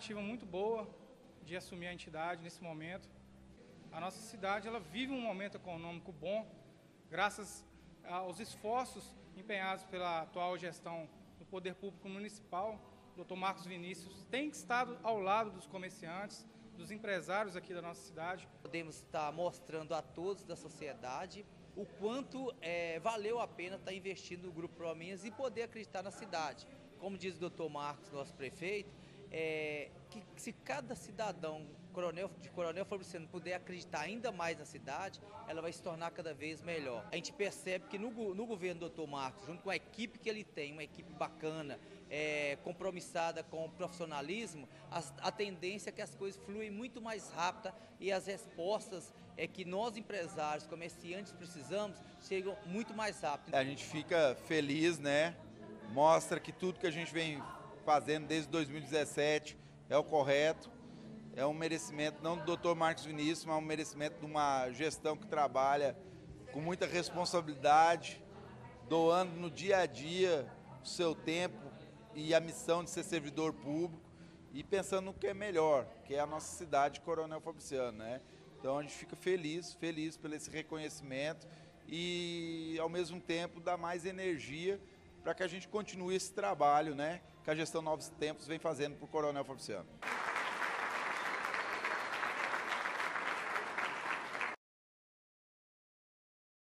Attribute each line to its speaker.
Speaker 1: iniciativa muito boa de assumir a entidade nesse momento. A nossa cidade ela vive um momento econômico bom, graças aos esforços empenhados pela atual gestão do Poder Público Municipal. O Dr. Marcos Vinícius tem estado ao lado dos comerciantes, dos empresários aqui da nossa cidade.
Speaker 2: Podemos estar mostrando a todos da sociedade o quanto valeu a pena estar investindo no Grupo Prominas e poder acreditar na cidade. Como diz o Dr. Marcos, nosso prefeito, que se cada cidadão de Coronel Fabriciano puder acreditar ainda mais na cidade, ela vai se tornar cada vez melhor. A gente percebe que no governo do Dr. Marcos, junto com a equipe que ele tem, uma equipe bacana, compromissada com o profissionalismo, a tendência é que as coisas fluem muito mais rápido e as respostas que nós empresários, comerciantes precisamos, chegam muito mais rápido.
Speaker 3: A gente fica feliz, né? Mostra que tudo que a gente vem fazendo desde 2017 é o correto. É um merecimento não do Dr. Marcos Vinícius, mas um merecimento de uma gestão que trabalha com muita responsabilidade, doando no dia a dia o seu tempo e a missão de ser servidor público e pensando no que é melhor, que é a nossa cidade, Coronel Fabriciano, né? Então a gente fica feliz por esse reconhecimento e ao mesmo tempo dá mais energia para que a gente continue esse trabalho, né, que a gestão Novos Tempos vem fazendo para o Coronel Fabriciano.